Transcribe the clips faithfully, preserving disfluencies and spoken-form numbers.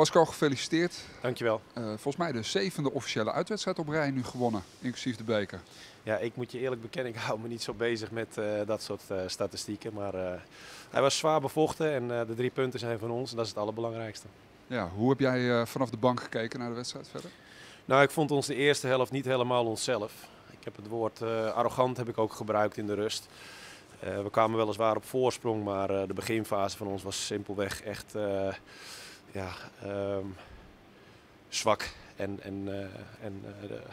Pascal, gefeliciteerd. Dankjewel. Uh, volgens mij de zevende officiële uitwedstrijd op rij nu gewonnen, inclusief de beker. Ja, ik moet je eerlijk bekennen, ik hou me niet zo bezig met uh, dat soort uh, statistieken. Maar uh, hij was zwaar bevochten en uh, de drie punten zijn van ons en dat is het allerbelangrijkste. Ja, hoe heb jij uh, vanaf de bank gekeken naar de wedstrijd verder? Nou, ik vond ons de eerste helft niet helemaal onszelf. Ik heb het woord uh, arrogant heb ik ook gebruikt in de rust. Uh, we kwamen weliswaar op voorsprong, maar uh, de beginfase van ons was simpelweg echt uh, ja, um, zwak. En, en, uh, en uh, de,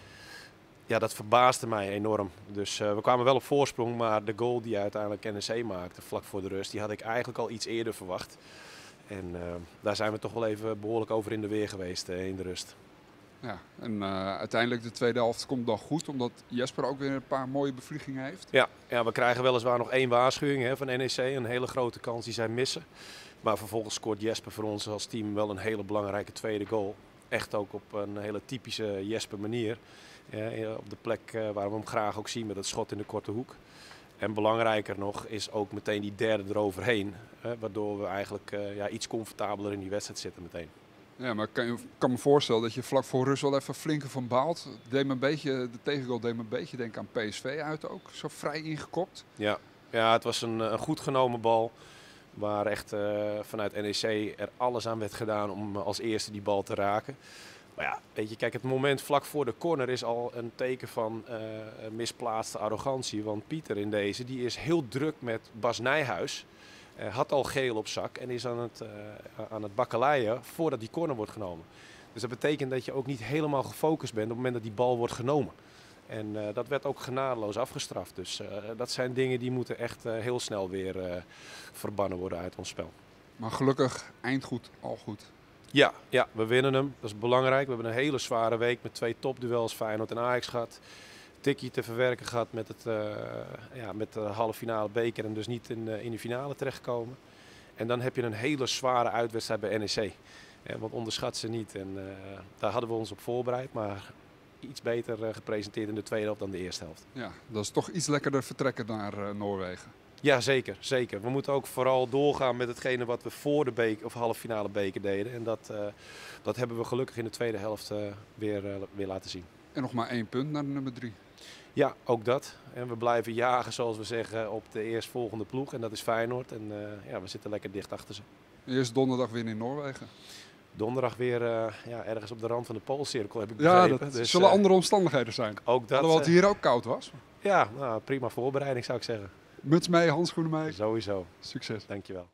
ja, dat verbaasde mij enorm. Dus uh, we kwamen wel op voorsprong, maar de goal die uiteindelijk N E C maakte vlak voor de rust, die had ik eigenlijk al iets eerder verwacht. En uh, daar zijn we toch wel even behoorlijk over in de weer geweest uh, in de rust. Ja, en uh, uiteindelijk de tweede helft komt dan goed, omdat Jesper ook weer een paar mooie bevliegingen heeft. Ja, ja we krijgen weliswaar nog één waarschuwing hè, van N E C, een hele grote kans die zij missen. Maar vervolgens scoort Jesper voor ons als team wel een hele belangrijke tweede goal. Echt ook op een hele typische Jesper manier. Ja, op de plek uh, waar we hem graag ook zien met het schot in de korte hoek. En belangrijker nog is ook meteen die derde eroverheen. Hè, waardoor we eigenlijk uh, ja, iets comfortabeler in die wedstrijd zitten meteen. Ja, maar ik kan, kan me voorstellen dat je vlak voor rust wel even flinke van baalt. Deed me een beetje, de tegengoal deed me een beetje denken aan P S V uit ook. Zo vrij ingekopt. Ja, ja het was een, een goed genomen bal. Waar echt uh, vanuit N E C er alles aan werd gedaan om als eerste die bal te raken. Maar ja, weet je, kijk, het moment vlak voor de corner is al een teken van uh, misplaatste arrogantie. Want Pieter in deze, die is heel druk met Bas Nijhuis. Uh, had al geel op zak en is aan het, uh, aan het bakkeleien voordat die corner wordt genomen. Dus dat betekent dat je ook niet helemaal gefocust bent op het moment dat die bal wordt genomen. En uh, dat werd ook genadeloos afgestraft. Dus uh, dat zijn dingen die moeten echt uh, heel snel weer uh, verbannen worden uit ons spel. Maar gelukkig, eind goed, al goed. Ja, ja, we winnen hem. Dat is belangrijk. We hebben een hele zware week met twee topduels, Feyenoord en Ajax gehad. Tikkie te verwerken gehad met, het, uh, ja, met de halve finale beker en dus niet in, uh, in de finale terechtgekomen. En dan heb je een hele zware uitwedstrijd bij N E C. Ja, want onderschat ze niet. En uh, daar hadden we ons op voorbereid, maar iets beter uh, gepresenteerd in de tweede helft dan de eerste helft. Ja, dat is toch iets lekkerder vertrekken naar uh, Noorwegen. Ja, zeker, zeker. We moeten ook vooral doorgaan met hetgene wat we voor de beker, of halve finale beker deden. En dat, uh, dat hebben we gelukkig in de tweede helft uh, weer, uh, weer laten zien. En nog maar één punt naar de nummer drie. Ja, ook dat. En we blijven jagen, zoals we zeggen, op de eerstvolgende ploeg. En dat is Feyenoord. En uh, ja, we zitten lekker dicht achter ze. Eerst donderdag weer in Noorwegen. Donderdag weer uh, ja, ergens op de rand van de Poolcirkel, heb ik begrepen. Ja, dat dus, zullen uh, andere omstandigheden zijn. Ook dat. Alhoewel het hier ook koud was. Ja, nou, prima voorbereiding zou ik zeggen. Muts mee, handschoenen mee. Sowieso. Succes. Dankjewel.